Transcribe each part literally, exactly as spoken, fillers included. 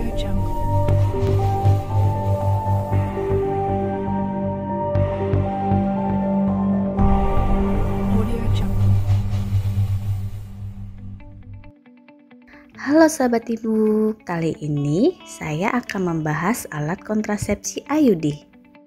Audio Jungle. Audio Jungle. Halo sahabat ibu, kali ini saya akan membahas alat kontrasepsi I U D.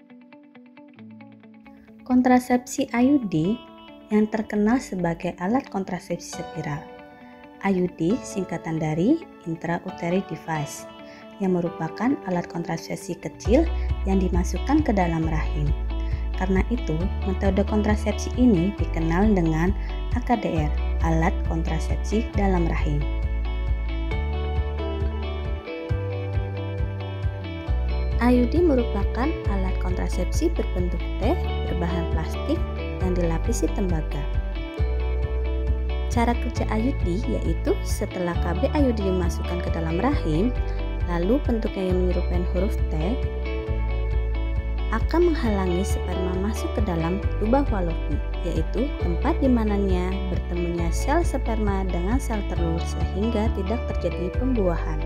Kontrasepsi I U D yang terkenal sebagai alat kontrasepsi spiral. I U D singkatan dari intrauterine device, yang merupakan alat kontrasepsi kecil yang dimasukkan ke dalam rahim. Karena itu, metode kontrasepsi ini dikenal dengan A K D R, alat kontrasepsi dalam rahim. I U D merupakan alat kontrasepsi berbentuk T berbahan plastik yang dilapisi tembaga. Cara kerja I U D yaitu setelah K B I U D dimasukkan ke dalam rahim, lalu bentuknya yang menyerupai huruf T akan menghalangi sperma masuk ke dalam lubang Fallopi, yaitu tempat di mananya bertemunya sel sperma dengan sel telur sehingga tidak terjadi pembuahan.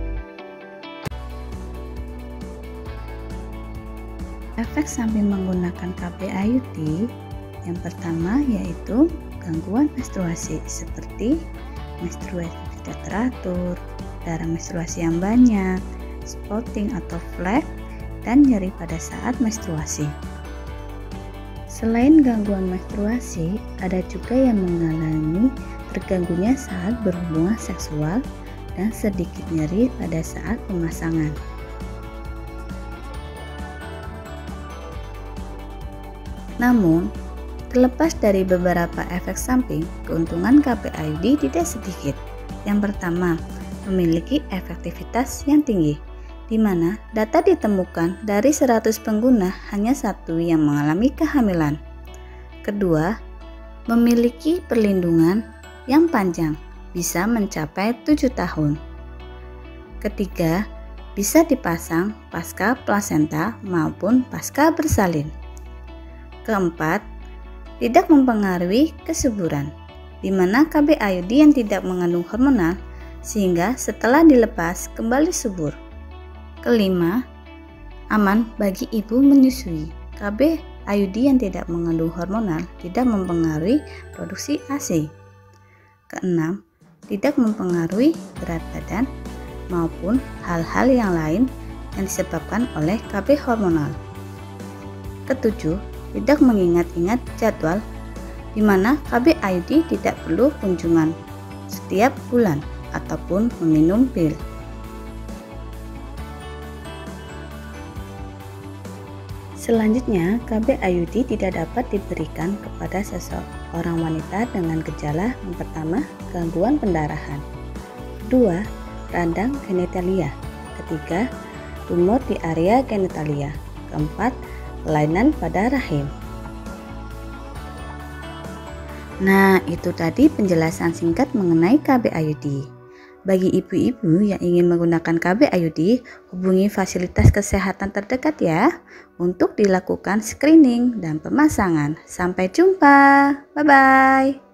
Efek samping menggunakan K B I U D yang pertama yaitu gangguan menstruasi seperti menstruasi tidak teratur, darah menstruasi yang banyak, spotting atau flek, dan nyeri pada saat menstruasi. Selain gangguan menstruasi, ada juga yang mengalami terganggunya saat berhubungan seksual dan sedikit nyeri pada saat pemasangan. Namun, terlepas dari beberapa efek samping, keuntungan K B I U D tidak sedikit. Yang pertama, memiliki efektivitas yang tinggi, di mana data ditemukan dari seratus pengguna hanya satu yang mengalami kehamilan. Kedua, memiliki perlindungan yang panjang, bisa mencapai tujuh tahun. Ketiga, bisa dipasang pasca plasenta maupun pasca bersalin. Keempat, tidak mempengaruhi kesuburan, di mana K B I U D yang tidak mengandung hormonal sehingga setelah dilepas kembali subur. Kelima, aman bagi ibu menyusui. K B I U D yang tidak mengandung hormonal tidak mempengaruhi produksi A S I. Keenam, tidak mempengaruhi berat badan maupun hal-hal yang lain yang disebabkan oleh K B hormonal. Ketujuh, tidak mengingat-ingat jadwal, di mana K B I U D tidak perlu kunjungan setiap bulan ataupun meminum pil. Selanjutnya, K B I U D tidak dapat diberikan kepada seseorang wanita dengan gejala yang pertama, gangguan pendarahan, kedua, radang genitalia, ketiga, tumor di area genitalia, keempat, kelainan pada rahim. Nah, itu tadi penjelasan singkat mengenai K B I U D. Bagi ibu-ibu yang ingin menggunakan K B I U D, hubungi fasilitas kesehatan terdekat ya, untuk dilakukan screening dan pemasangan. Sampai jumpa, bye-bye.